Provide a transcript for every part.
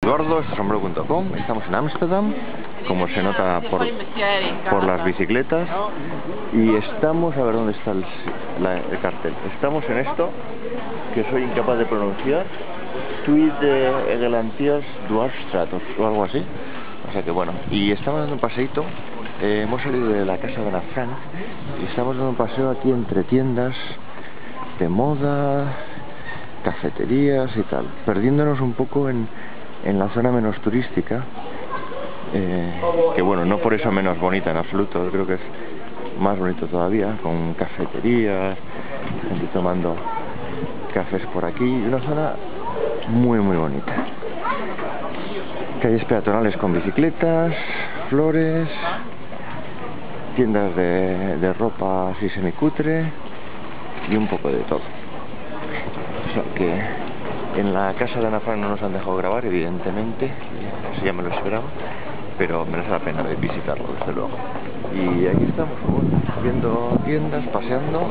Eduardo, esto es sombrero.com. Estamos en Ámsterdam, como se nota por las bicicletas. Y estamos, a ver dónde está el cartel. Estamos en esto, que soy incapaz de pronunciar. Tweed de Egelantias Dwarfstraat o algo así. O sea que bueno, y estamos dando un paseíto. Hemos salido de la casa de Ana Frank y estamos dando un paseo aquí entre tiendas de moda, cafeterías y tal, perdiéndonos un poco en la zona menos turística, que bueno, no por eso menos bonita en absoluto, creo que es más bonito todavía, con cafeterías, gente tomando cafés por aquí, una zona muy bonita. Calles peatonales con bicicletas, flores, tiendas de ropa así semicutre y un poco de todo. O sea que en la casa de Ana Frank no nos han dejado grabar, evidentemente, eso ya me lo esperaba, pero merece la pena de visitarlo, desde luego. Y aquí estamos, bueno, viendo tiendas, paseando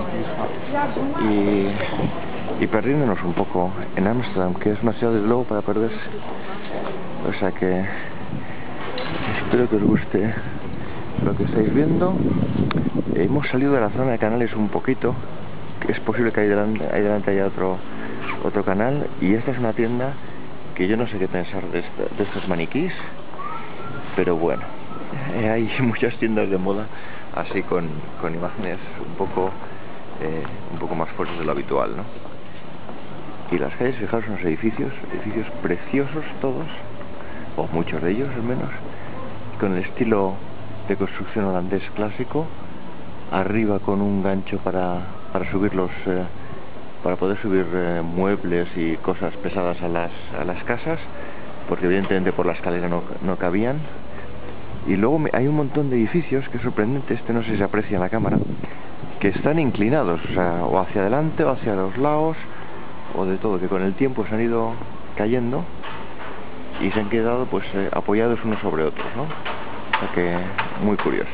y perdiéndonos un poco en Ámsterdam, que es una ciudad desde luego para perderse. O sea que espero que os guste lo que estáis viendo. Hemos salido de la zona de canales un poquito, que es posible que ahí delante haya otro canal, y esta es una tienda que yo no sé qué pensar de estos maniquís, pero bueno, hay muchas tiendas de moda así con imágenes un poco más fuertes de lo habitual, ¿no? Y las calles, fijaros, unos edificios preciosos todos, o muchos de ellos al menos, con el estilo de construcción holandés clásico, arriba con un gancho para subirlos, para poder subir muebles y cosas pesadas a las casas, porque evidentemente por la escalera no cabían. Y luego hay un montón de edificios, que es sorprendente, no sé si se aprecia en la cámara, que están inclinados, o sea, o hacia adelante o hacia los lados, o de todo, que con el tiempo se han ido cayendo y se han quedado pues apoyados unos sobre otros, ¿no? O sea que muy curioso.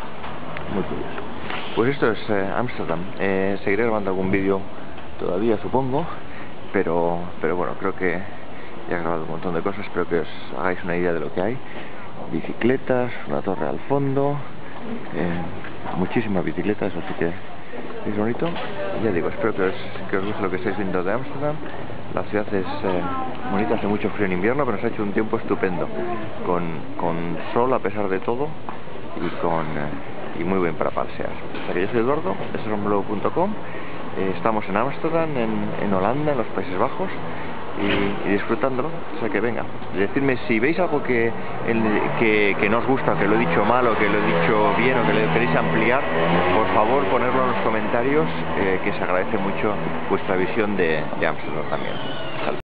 Pues esto es Ámsterdam. Seguiré grabando algún vídeo todavía, supongo, pero bueno, creo que ya he grabado un montón de cosas. Espero que os hagáis una idea de lo que hay. Bicicletas, una torre al fondo, muchísimas bicicletas, así que es bonito. Ya digo, espero que os guste lo que estáis viendo de Ámsterdam. La ciudad es bonita, hace mucho frío en invierno, pero nos ha hecho un tiempo estupendo, con sol a pesar de todo y muy bien para pasear. O sea que yo soy Eduardo, esto es sombrero.com. Estamos en Ámsterdam, en Holanda, en los Países Bajos, y disfrutándolo. O sea que venga, decidme si veis algo que no os gusta, que lo he dicho mal o que lo he dicho bien o que lo queréis ampliar, por favor ponerlo en los comentarios, que se agradece mucho vuestra visión de Ámsterdam también.